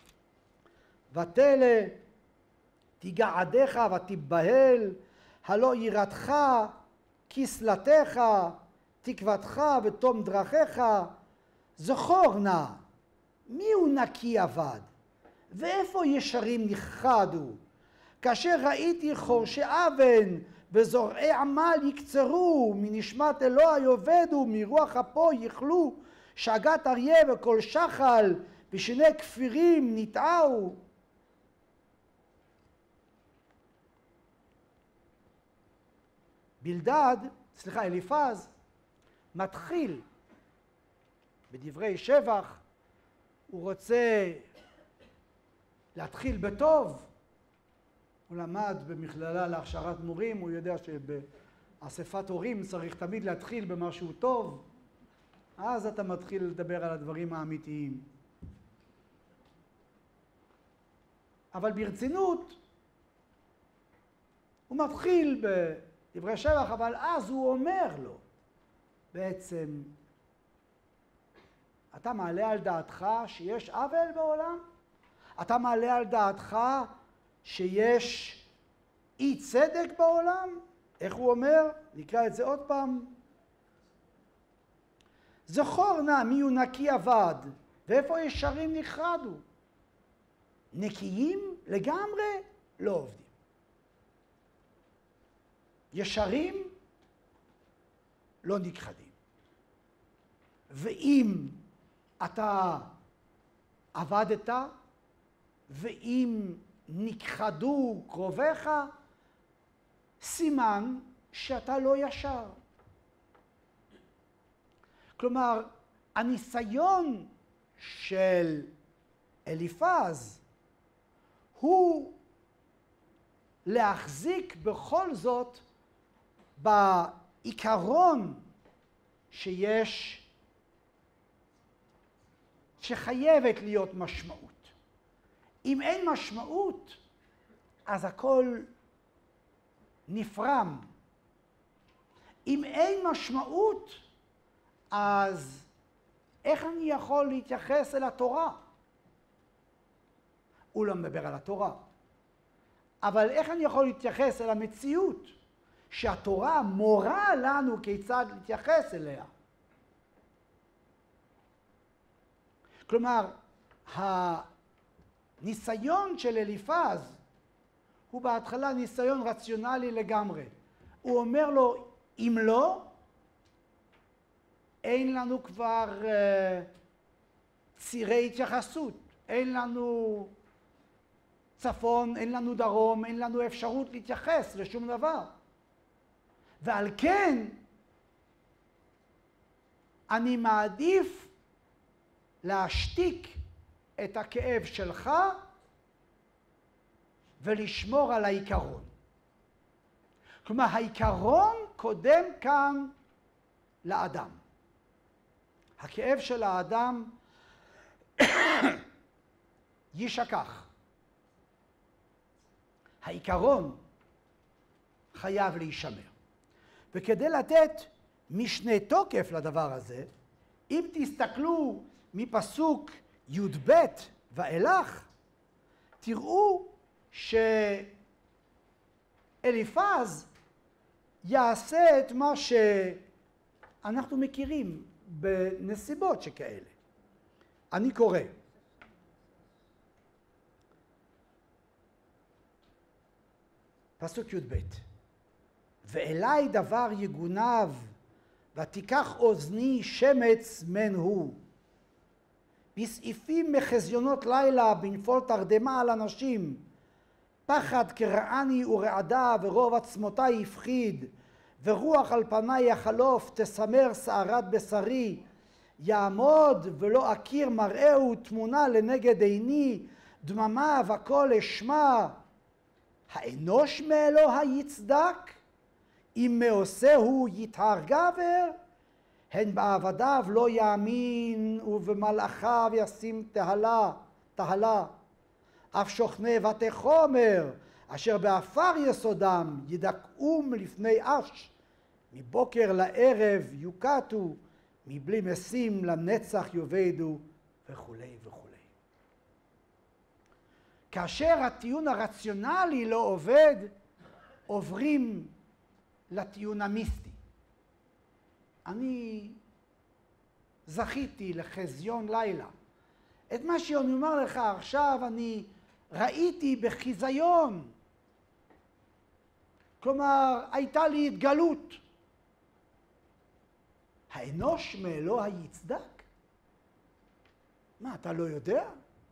Speaker 1: ותלה תגעדיך ותיבהל. הלא יראתך כסלתך תקוותך ותום דרכיך. זכור נא מי הוא נקי אבד ואיפה ישרים נכחדו. כאשר ראיתי חורשי אבן וזורעי עמל יקצרו, מנשמת אלוה יאבדו, מרוח אפו יכלו. שגת אריה וכל שחל ושני כפירים נטעו. בלדד, סליחה, אליפז, מתחיל בדברי שבח. הוא רוצה להתחיל בטוב. הוא למד במכללה להכשרת מורים, הוא יודע שבאספת הורים צריך תמיד להתחיל במשהו טוב. אז אתה מתחיל לדבר על הדברים האמיתיים. אבל ברצינות, הוא מתחיל בדברי שבח, אבל אז הוא אומר לו, בעצם, אתה מעלה על דעתך שיש עוול בעולם? אתה מעלה על דעתך שיש אי צדק בעולם? איך הוא אומר? נקרא את זה עוד פעם. זכור נא מי הוא נקי אבד, ואיפה ישרים נחרדו. נקיים לגמרי לא עובדים. ישרים לא נכחדים. ואם אתה עבדת, ואם נכחדו קרוביך, סימן שאתה לא ישר. כלומר, הניסיון של אליפז הוא להחזיק בכל זאת בעיקרון שיש, שחייבת להיות משמעות. אם אין משמעות, אז הכל נפרם. אם אין משמעות, אז איך אני יכול להתייחס אל התורה? הוא לא מדבר על התורה. אבל איך אני יכול להתייחס אל המציאות שהתורה מורה לנו כיצד להתייחס אליה? כלומר, הניסיון של אליפז הוא בהתחלה ניסיון רציונלי לגמרי. הוא אומר לו, אם לא, אין לנו כבר uh, צירי התייחסות, אין לנו צפון, אין לנו דרום, אין לנו אפשרות להתייחס לשום דבר. ועל כן, אני מעדיף להשתיק את הכאב שלך ולשמור על העיקרון. כלומר, העיקרון קודם כאן לאדם. הכאב של האדם יישכח. העיקרון חייב להישמר. וכדי לתת משנה תוקף לדבר הזה, אם תסתכלו מפסוק י"ב ואילך, תראו שאליפז יעשה את מה שאנחנו מכירים בנסיבות שכאלה. אני קורא. פסוק י"ב. ואליי דבר יגונב, ותיקח אוזני שמץ מן הוא. בסעיפים מחזיונות לילה, בנפול תרדמה על אנשים, פחד קרעני ורעדה, ורוב עצמותיי הפחיד, ורוח על פניי יחלוף, תסמר שערת בשרי, יעמוד ולא אכיר מראהו, תמונה לנגד עיני, דממה וכל אשמע. האנוש מאלוה יצדק? אם מעושהו יטהר גבר? הן בעבדיו לא יאמין, ובמלאכיו ישים תהלה, תהלה. אף שוכני בתי חומר, אשר באפר יסודם, ידכאום לפני אש, מבוקר לערב יוקטו, מבלי משים לנצח יאבדו, וכולי וכולי. כאשר הטיעון הרציונלי לא עובד, עוברים לטיעון המיסטי. אני זכיתי לחזיון לילה. את מה שאני אומר לך עכשיו אני ראיתי בחיזיון. כלומר, הייתה לי התגלות. האנוש מאלוה יצדק? מה, אתה לא יודע?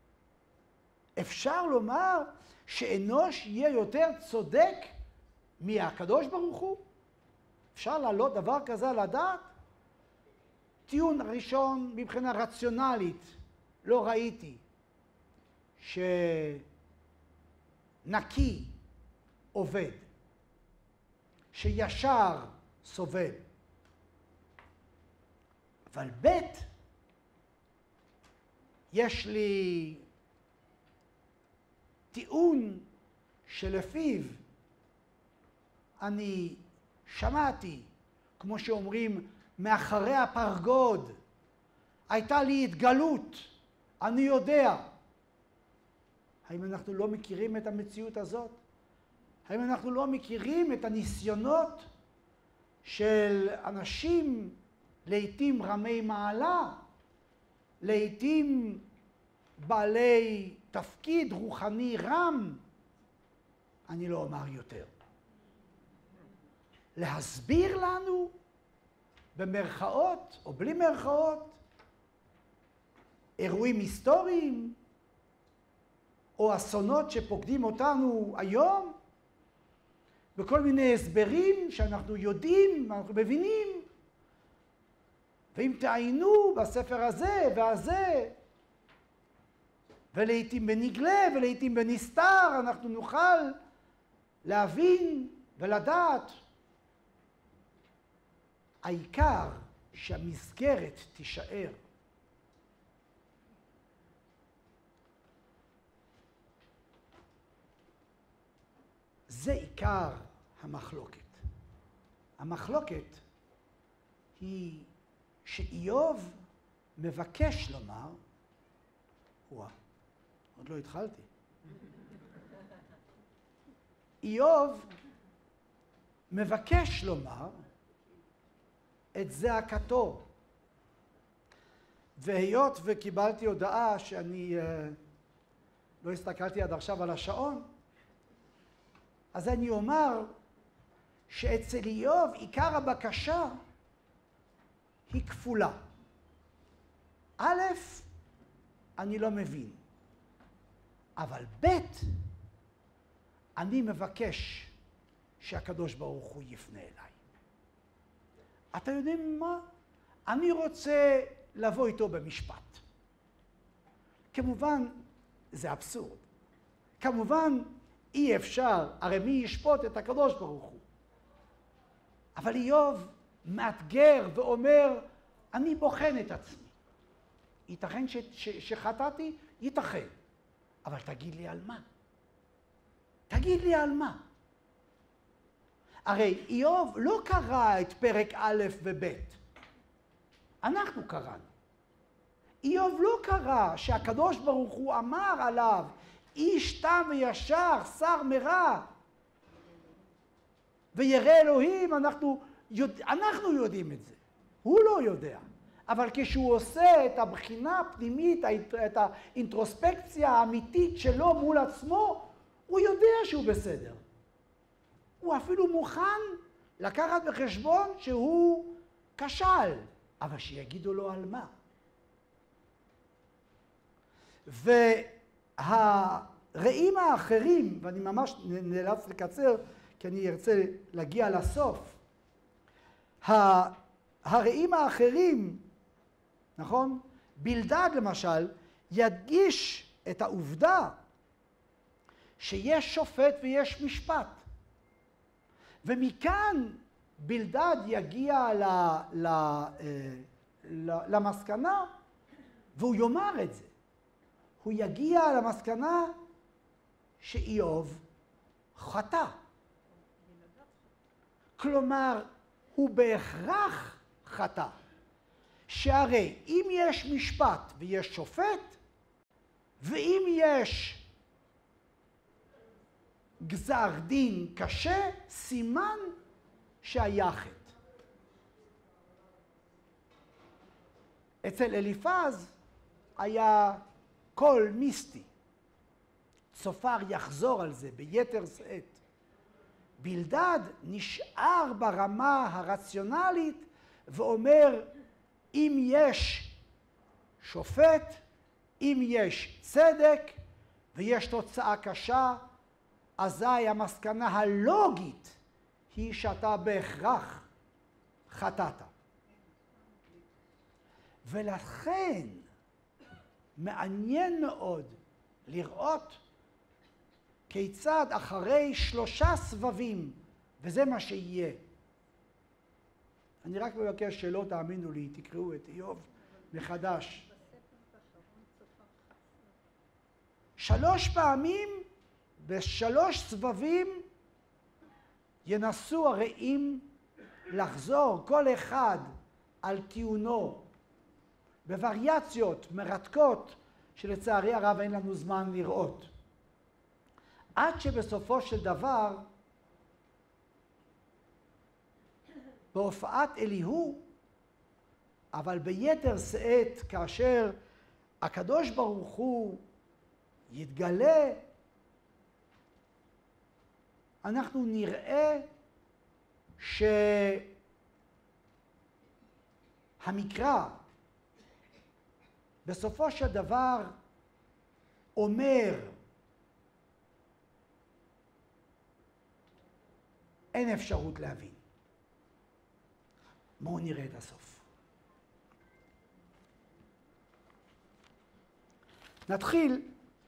Speaker 1: אפשר לומר שאנוש יהיה יותר צודק מהקדוש ברוך הוא? אפשר להעלות דבר כזה על הדעת? טיעון ראשון מבחינה רציונלית, לא ראיתי שנקי עובד, שישר סובל. אבל ב' יש לי טיעון שלפיו אני שמעתי, כמו שאומרים, מאחורי הפרגוד, הייתה לי התגלות, אני יודע. האם אנחנו לא מכירים את המציאות הזאת? האם אנחנו לא מכירים את הניסיונות של אנשים, לעתים רמי מעלה, לעתים בעלי תפקיד רוחני רם, אני לא אומר יותר, להסביר לנו במרכאות או בלי מרכאות אירועים היסטוריים או אסונות שפוקדים אותנו היום, בכל מיני הסברים שאנחנו יודעים, אנחנו מבינים, ואם תעיינו בספר הזה והזה, ולעיתים בנגלה ולעיתים בנסתר, אנחנו נוכל להבין ולדעת. העיקר שהמסגרת תישאר. זה עיקר המחלוקת. המחלוקת היא שאיוב מבקש לומר, וואה, עוד לא התחלתי. איוב מבקש לומר את זעקתו. והיות וקיבלתי הודעה שאני אה, לא הסתכלתי עד עכשיו על השעון, אז אני אומר שאצל איוב עיקר הבקשה היא כפולה. א', אני לא מבין, אבל ב', אני מבקש שהקדוש ברוך הוא יפנה אליי. אתה יודעים מה? אני רוצה לבוא איתו במשפט. כמובן, זה אבסורד. כמובן, אי אפשר, הרי מי ישפוט את הקדוש ברוך הוא? אבל איוב מאתגר ואומר, אני בוחן את עצמי. ייתכן ש- ש- שחטאתי? ייתכן. אבל תגיד לי על מה? תגיד לי על מה? הרי איוב לא קרא את פרק א' וב'. אנחנו קראנו. איוב לא קרא שהקדוש ברוך הוא אמר עליו, איש תם וישר, שר מרע, וירא אלוהים, אנחנו, יודע, אנחנו יודעים את זה. הוא לא יודע. אבל כשהוא עושה את הבחינה הפנימית, את האינטרוספקציה האמיתית שלו מול עצמו, הוא יודע שהוא בסדר. הוא אפילו מוכן לקחת בחשבון שהוא כשל, אבל שיגידו לו על מה. והרעים האחרים, ואני ממש נאלץ לקצר, כי אני ארצה להגיע לסוף, הרעים האחרים, נכון? בלדד למשל, ידגיש את העובדה שיש שופט ויש משפט. ומכאן בלדד יגיע ל, ל, ל, למסקנה, והוא יאמר את זה. הוא יגיע למסקנה שאיוב חטא. כלומר, הוא בהכרח חטא. שהרי אם יש משפט ויש שופט, ואם יש גזר דין קשה, סימן שהיה חטא. אצל אליפז היה קול מיסטי. צופר יחזור על זה ביתר שאת. בלדד נשאר ברמה הרציונלית ואומר, אם יש שופט, אם יש צדק ויש תוצאה קשה, אזי המסקנה הלוגית היא שאתה בהכרח חטאת. ולכן מעניין מאוד לראות כיצד אחרי שלושה סבבים, וזה מה שיהיה. אני רק מבקש שלא תאמינו לי, תקראו את איוב מחדש. שלוש פעמים, בשלוש סבבים, ינסו הרעים לחזור כל אחד על טיעונו בווריאציות מרתקות שלצערי הרב אין לנו זמן לראות. עד שבסופו של דבר בהופעת אליהו, אבל ביתר שאת כאשר הקדוש ברוך הוא יתגלה, אנחנו נראה שהמקרא בסופו של דבר אומר אין אפשרות להבין. בואו נראה את הסוף. נתחיל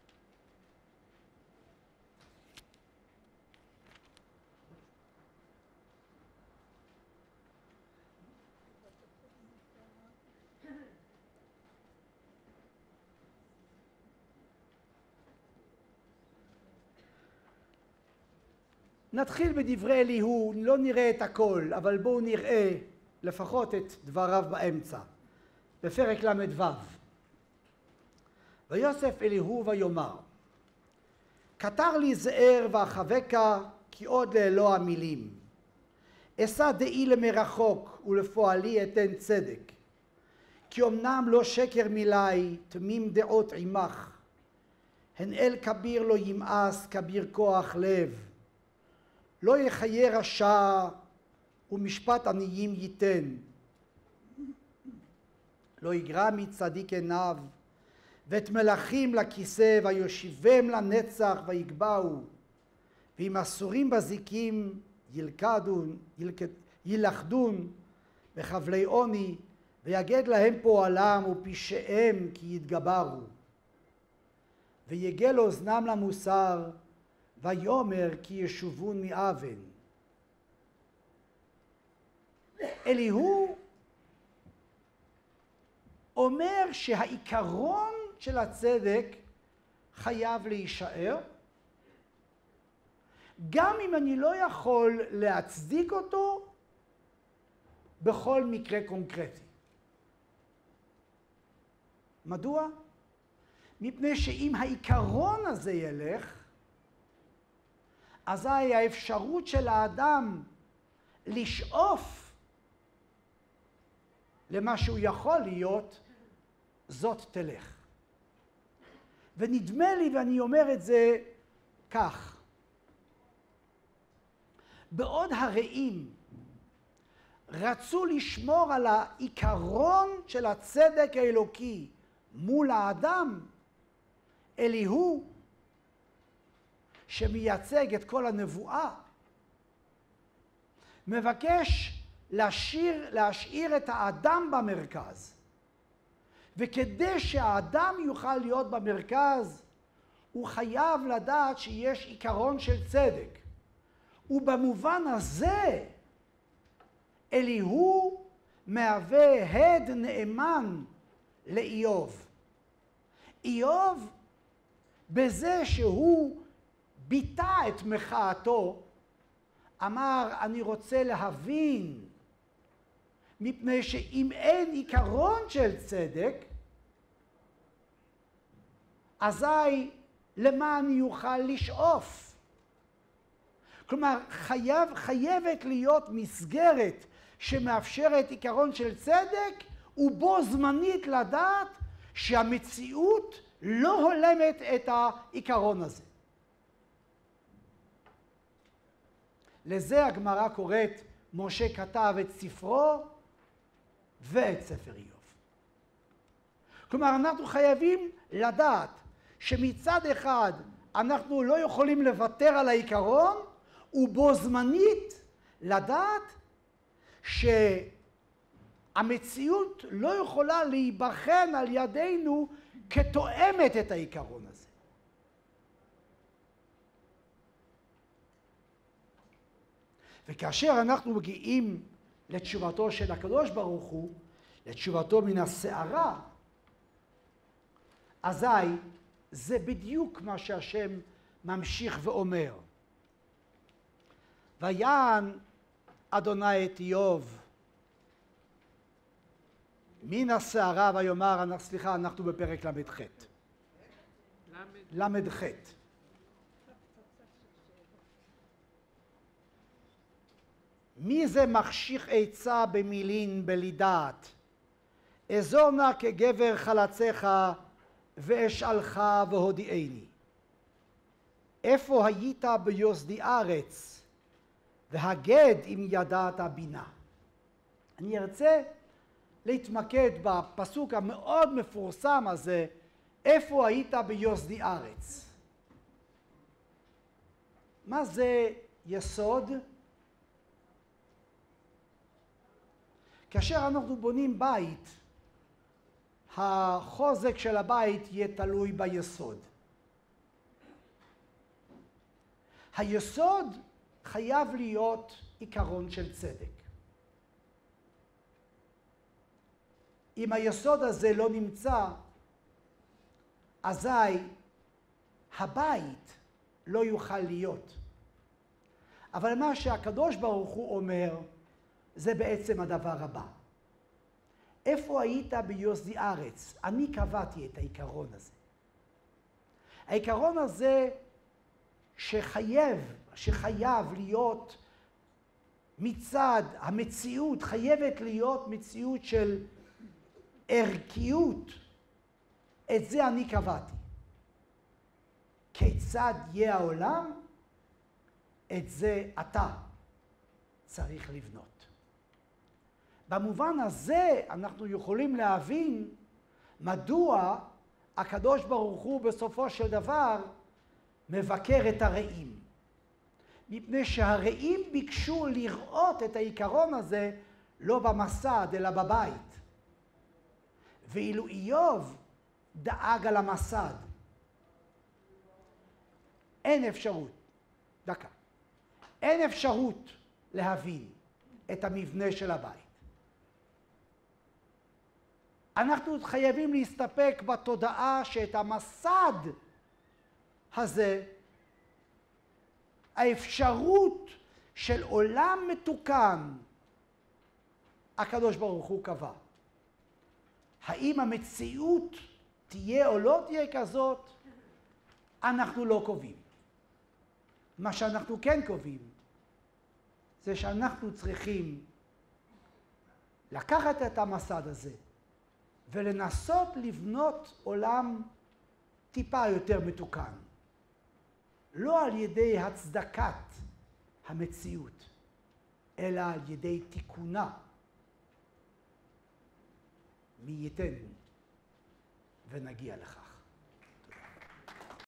Speaker 1: נתחיל בדברי אליהו, לא נראה את הכל, אבל בואו נראה לפחות את דבריו באמצע. בפרק למ"ו. ויוסף אליהו ויאמר, כתר לי זער ואחבקה כי עוד לאלוה המילים. אשא דעי למרחוק ולפועלי אתן צדק. כי אמנם לא שקר מילי תמים דעות עמך. הן אל כביר לא ימאס כביר כוח לב. לא יחיה רשע ומשפט עניים ייתן. לא יגרע מצדיק עיניו ואת מלכים לכיסא ויושיבם לנצח ויגבעו. ואם אסורים בזיקים ילכדון, ילכד, ילכדון בחבלי עוני ויגד להם פועלם ופשעיהם כי יתגברו. ויגל אוזנם למוסר ויאמר כי ישובון מאבן. אליהו אומר שהעיקרון של הצדק חייב להישאר, גם אם אני לא יכול להצדיק אותו בכל מקרה קונקרטי. מדוע? מפני שאם העיקרון הזה ילך, אזי האפשרות של האדם לשאוף למה שהוא יכול להיות, זאת תלך. ונדמה לי, ואני אומר את זה כך, בעוד הרעים רצו לשמור על העיקרון של הצדק האלוקי מול האדם, אליהו, שמייצג את כל הנבואה, מבקש להשאיר, להשאיר את האדם במרכז. וכדי שהאדם יוכל להיות במרכז, הוא חייב לדעת שיש עיקרון של צדק. ובמובן הזה, אליהו מהווה הד נאמן לאיוב. איוב, בזה שהוא ביטא את מחאתו, אמר, אני רוצה להבין, מפני שאם אין עיקרון של צדק, אזי למה אני אוכל לשאוף? כלומר, חייב, חייבת להיות מסגרת שמאפשרת עיקרון של צדק, ובו זמנית לדעת שהמציאות לא הולמת את העיקרון הזה. לזה הגמרא קוראת, משה כתב את ספרו ואת ספר איוב. כלומר, אנחנו חייבים לדעת שמצד אחד אנחנו לא יכולים לוותר על העיקרון, ובו זמנית לדעת שהמציאות לא יכולה להיבחן על ידינו כתואמת את העיקרון הזה. וכאשר אנחנו מגיעים לתשובתו של הקדוש ברוך הוא, לתשובתו מן הסערה, אזי זה בדיוק מה שהשם ממשיך ואומר. ויען אדוני את איוב מן הסערה ויאמר, סליחה, אנחנו בפרק למ"ח. למ"ח. מי זה מחשיך עצה במילין בלי דעת? אזור נא כגבר חלציך ואשאלך והודיעני. איפה היית ביוסדי ארץ והגד אם ידעת בינה? אני ארצה להתמקד בפסוק המאוד מפורסם הזה, איפה היית ביוסדי ארץ? מה זה יסוד? כאשר אנחנו בונים בית, החוזק של הבית יהיה תלוי ביסוד. היסוד חייב להיות עיקרון של צדק. אם היסוד הזה לא נמצא, אזי הבית לא יוכל להיות. אבל מה שהקדוש ברוך הוא אומר, זה בעצם הדבר הבא. איפה היית ביוסדי ארץ? אני קבעתי את העיקרון הזה. העיקרון הזה שחייב, שחייב להיות מצד המציאות, חייבת להיות מציאות של ערכיות. את זה אני קבעתי. כיצד יהיה העולם? את זה אתה צריך לבנות. במובן הזה אנחנו יכולים להבין מדוע הקדוש ברוך הוא בסופו של דבר מבקר את הרעים. מפני שהרעים ביקשו לראות את העיקרון הזה לא במסד אלא בבית. ואילו איוב דאג על המסד. אין אפשרות, דקה, אין אפשרות להבין את המבנה של הבית. אנחנו חייבים להסתפק בתודעה שאת המסד הזה, האפשרות של עולם מתוקן, הקדוש ברוך הוא קבע. האם המציאות תהיה או לא תהיה כזאת, אנחנו לא קובעים. מה שאנחנו כן קובעים, זה שאנחנו צריכים לקחת את המסד הזה, ולנסות לבנות עולם טיפה יותר מתוקן. לא על ידי הצדקת המציאות, אלא על ידי תיקונה. מי ייתן ונגיע לכך.